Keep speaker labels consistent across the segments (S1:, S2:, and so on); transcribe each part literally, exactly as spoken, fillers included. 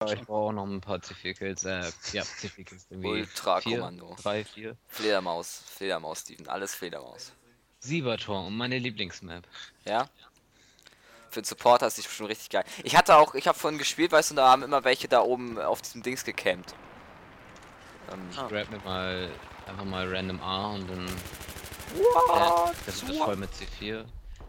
S1: ich brauche auch noch ein paar C vier Kills. Äh, ja, C vier Kills irgendwie.
S2: Ultra-Kommando.
S1: drei, vier.
S2: Fledermaus, Fledermaus, Steven, alles Fledermaus.
S1: Siebertor und meine Lieblingsmap.
S2: Ja? Für den Supporter ist die schon richtig geil. Ich hatte auch, ich habe vorhin gespielt, weißt du, da haben immer welche da oben auf diesem Dings gecampt. Ähm,
S1: Ich grab mir mal einfach mal random A und dann.
S2: What?
S1: Äh, das ist voll mit C vier.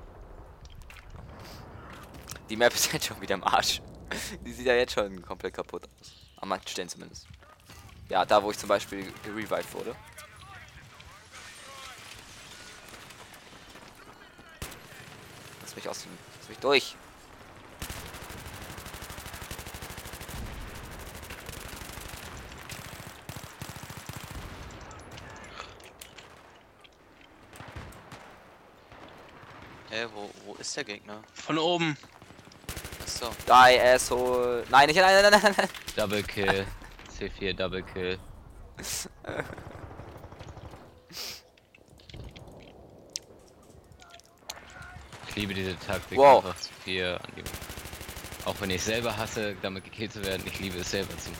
S2: Die Map ist jetzt schon wieder im Arsch. Die sieht ja jetzt schon komplett kaputt aus. An manchen Stellen zumindest. Ja, da wo ich zum Beispiel gerevived wurde. Lass mich aus dem. Lass mich durch.
S3: Hä, hey, wo, wo ist der Gegner?
S4: Von oben.
S3: Achso.
S2: Die Asshole. Nein, nicht, nein, nein, nein, nein, nein.
S1: Double Kill. C vier Double Kill. Ich liebe diese Taktik,
S2: Wow.
S1: einfach C vier an die. Auch wenn ich selber hasse, damit gekillt zu werden, ich liebe es selber zu.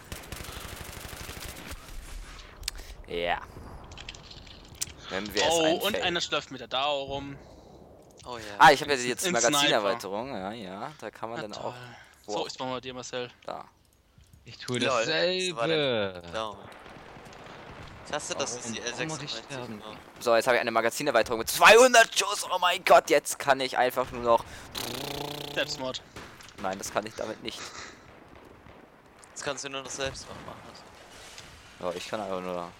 S2: Ja. Wenn wir
S4: Oh,
S2: es
S4: und
S2: einfällen.
S4: einer läuft mit der D A O rum.
S3: Oh ja.
S2: Ah, ich habe ja jetzt
S4: Ein
S2: Magazinerweiterung. Ja, ja, da kann man
S4: Na
S2: dann
S4: toll.
S2: auch.
S4: So,
S2: Wow.
S4: ist bei dir, Marcel.
S2: Da.
S1: Ich tue
S3: Lol,
S1: dasselbe.
S3: was war denn? Down. Ich hasse, dass es
S1: Warum-
S3: die
S1: warum muss ich
S3: L sechsundneunzig
S1: sterben?
S3: war.
S2: So, jetzt habe ich eine Magazinerweiterung mit zweihundert Schuss. Oh mein Gott, jetzt kann ich einfach nur noch.
S4: Selbstmord.
S2: Nein, das kann ich damit nicht.
S3: Jetzt kannst du nur noch selbst machen.
S2: Ja, ich kann einfach nur.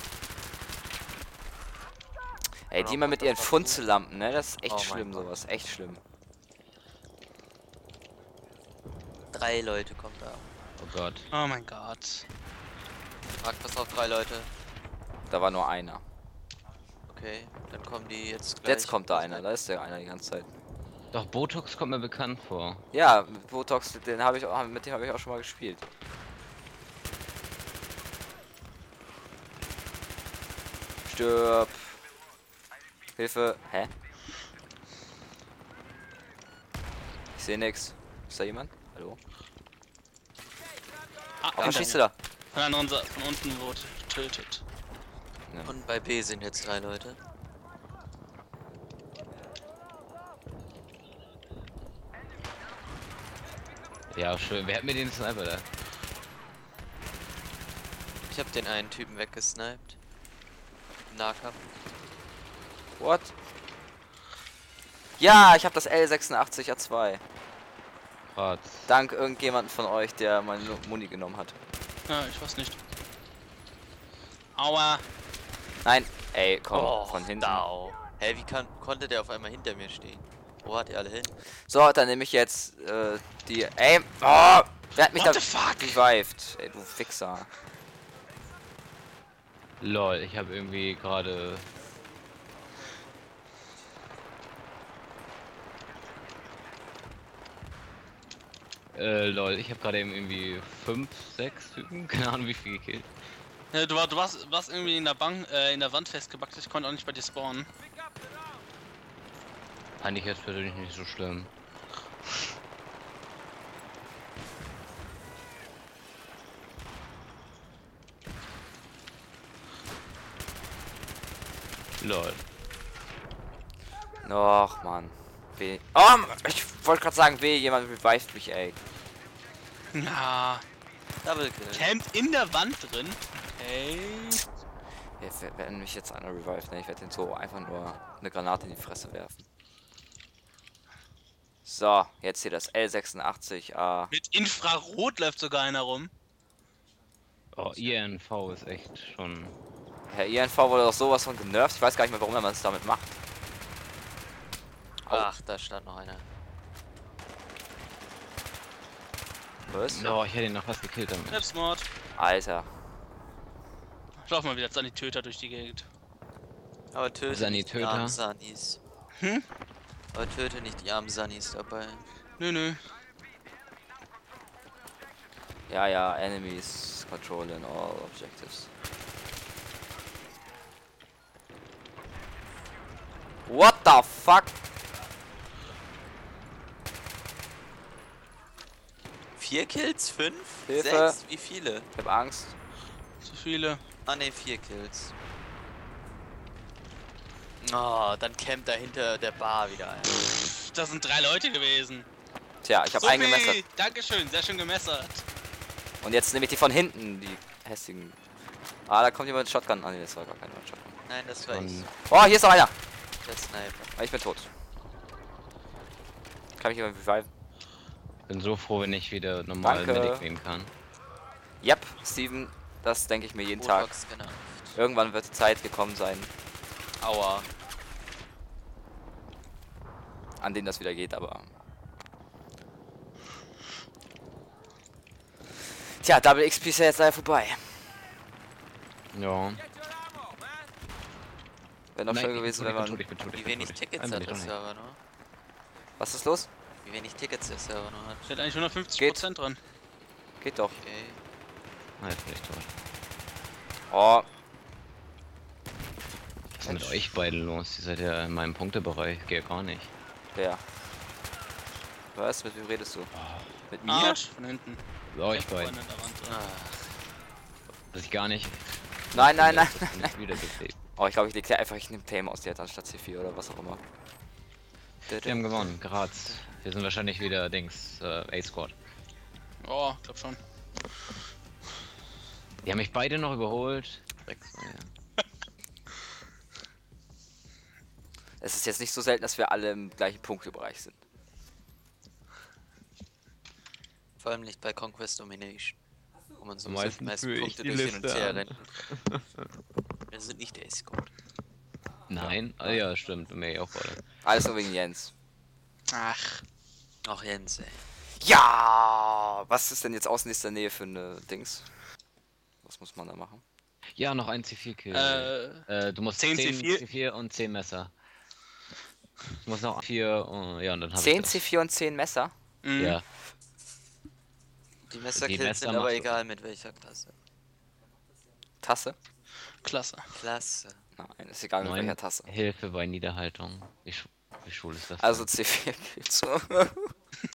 S2: Ey, die
S3: Ja,
S2: mal mit
S3: das
S2: ihren
S3: war gut.
S2: Funzellampen, ne? Das ist echt
S3: Oh mein
S2: schlimm,
S3: Gott.
S2: sowas. Echt schlimm.
S3: Drei Leute kommen da.
S1: Oh Gott.
S4: Oh mein Gott.
S3: Frag, pass auf, drei Leute.
S2: Da war nur einer.
S3: Okay, dann kommen die jetzt gleich.
S2: Jetzt kommt da einer, da ist der einer die ganze Zeit.
S1: Doch, Botox kommt mir bekannt vor.
S2: Ja, mit Botox, den habe ich auch, mit dem habe ich auch schon mal gespielt. Stirb. Hilfe. Hä? Ich sehe nix. Ist da jemand? Hallo?
S4: Ah,
S2: Oh, was schießt du
S4: da?
S2: da?
S4: Von, der anderen Seite, von unten wurde getötet.
S3: Und bei B sind jetzt drei Leute.
S1: Ja, schön. Wer hat mir den Sniper da?
S3: Ich habe den einen Typen weggesniped. Nahkampf.
S2: What? Ja, ich habe das L sechsundachtzig A zwei.
S1: Gott.
S2: Dank irgendjemanden von euch, der meine Muni genommen hat.
S4: Ja, ich weiß nicht. Aua.
S2: Nein, ey, komm,
S3: Oh,
S2: von hinten.
S3: Dau. Hä, wie kann, konnte der auf einmal hinter mir stehen? Wo hat ihr alle hin?
S2: So, dann nehme ich jetzt äh, die. Ey, oh, wer hat mich
S4: What
S2: da
S4: the fuck?
S2: revived? Ey, du Fixer.
S1: Lol, ich habe irgendwie gerade. Äh, lol, ich habe gerade eben irgendwie fünf, sechs Typen, keine Ahnung wie viel gekillt.
S4: Ja, du, war, du warst, warst irgendwie in der Bank, äh, in der Wand festgebackt. Ich konnte auch nicht bei dir spawnen.
S1: Eigentlich jetzt persönlich nicht so schlimm. Lol.
S2: Och, Mann. Weh. Oh, ich wollte gerade sagen, weh, jemand revived mich, ey.
S4: Ja.
S3: Double Kill.
S4: Camp in der Wand drin. Okay.
S2: Jetzt wer- werden mich jetzt einer revived, ne? Ich werde den so einfach nur eine Granate in die Fresse werfen. So, jetzt hier das L sechsundachtzig A.
S4: Mit Infrarot läuft sogar einer rum.
S1: Oh, I N V ist echt schon.
S2: Herr I N V wurde doch sowas von genervt. Ich weiß gar nicht mehr, warum man es damit macht.
S3: Ach, da stand noch einer.
S2: Was?
S1: Oh, ich hätte ihn noch fast gekillt damit.
S4: Selbstmord.
S2: Alter.
S4: Ich lauf mal wieder jetzt an die Töter durch die Gegend.
S3: Aber töte
S1: Sani
S3: nicht die
S1: Töter.
S3: armen Sunnies.
S4: Hm?
S3: Aber töte nicht die armen Sunnies dabei.
S4: Nö, nö.
S2: Ja, ja, enemies controlling all objectives. What the fuck?
S3: Vier Kills? Fünf?
S2: Hilfe.
S3: Sechs? Wie viele?
S2: Ich hab Angst.
S4: Zu viele.
S3: Ah ne, vier Kills. Oh, dann campt da hinter der Bar wieder ein.
S4: Das sind drei Leute gewesen.
S2: Tja, ich habe
S4: Sophie,
S2: eingemessert.
S4: Dankeschön, sehr schön gemessert.
S2: Und jetzt nehme ich die von hinten, die hässigen. Ah, da kommt jemand mit Shotgun. Ah, nee, das war gar kein Shotgun.
S3: Nein, das war ich.
S1: Und
S2: Oh, hier ist noch einer.
S3: Der Sniper.
S2: Ah, ich bin tot. Kann mich jemand reviven?
S1: bin so froh, wenn ich wieder normal
S2: Danke.
S1: Medic nehmen kann.
S2: Yep, Steven, das denke ich mir jeden Tag.
S3: Botox genervt.
S2: Irgendwann wird die Zeit gekommen sein,
S3: Aua.
S2: an dem das wieder geht, aber... Tja, Double X P ist ja jetzt leider vorbei.
S1: Ja.
S2: Wäre noch
S1: Nein,
S2: schön
S1: ich bin
S2: gewesen,
S1: tot,
S2: wenn
S1: ich bin
S2: man...
S1: tot, ich bin tot, ich
S3: Wie
S1: bin
S3: wenig
S1: tot.
S3: Tickets
S1: Nein,
S3: hat
S1: bin
S3: der
S1: ich doch nicht.
S3: Server nur?
S2: Was ist los?
S3: Wie wenig Tickets der Server nur hat?
S4: Ich hätte eigentlich hundertfünfzig
S2: Geht.
S4: Prozent dran.
S2: Geht doch.
S3: Okay.
S1: Nein, jetzt bin ich tot.
S2: Oh,
S1: Was ist mit euch beiden los? Ihr seid ja in meinem Punktebereich. Geht ja gar nicht.
S2: der. Was? Mit wem redest du? Mit mir?
S4: Arsch von hinten.
S1: Bei euch
S4: Vorne
S1: beiden.
S4: an der Wand dran.
S3: Ah,
S1: Dass ich gar nicht.
S2: Nein, nein, nein,
S1: dass ich nicht wiedergeklebt.
S2: Oh, ich glaube, ich leg einfach, ich nehme Tame aus der anstatt C vier oder was auch immer.
S1: Wir haben gewonnen, Graz. Wir sind wahrscheinlich wieder Dings, äh, A-Squad.
S4: Oh, glaub schon.
S1: Die haben mich beide noch überholt. Sechs, oh ja.
S2: Es ist jetzt nicht so selten, dass wir alle im gleichen Punktebereich sind.
S3: vor allem nicht bei Conquest Domination. Wo man so
S1: Meistens
S3: die meisten
S1: führe ich
S3: Punkte
S1: die
S3: durch hin und
S1: Liste
S3: her
S1: an.
S3: rennt. Wir sind nicht der Escort.
S1: Nein? Ah ja, stimmt, mir auch gerade.
S2: Alles nur wegen Jens.
S4: Ach.
S3: Ach Jens, ey.
S2: Ja! Was ist denn jetzt außennächster Nähe für eine Dings? Was muss man da machen?
S1: Ja, noch ein C vier Kill.
S4: Äh,
S1: Äh, du musst
S4: zehn
S1: zehn
S4: C vier
S1: C vier und zehn Messer. Du musst noch vier, oh, ja, und dann hab
S2: zehn
S1: ich das.
S2: C vier und zehn Messer?
S4: mhm.
S1: Ja,
S3: Die Messerkills
S1: Messer
S3: sind aber
S1: machst du.
S3: egal mit welcher Klasse.
S2: Tasse?
S4: Klasse.
S3: Klasse.
S2: Nein, ist egal mit
S1: neun
S2: welcher Tasse.
S1: Hilfe bei Niederhaltung. Wie, sch wie schwul ist das?
S2: Also
S1: denn?
S2: C vier Kills.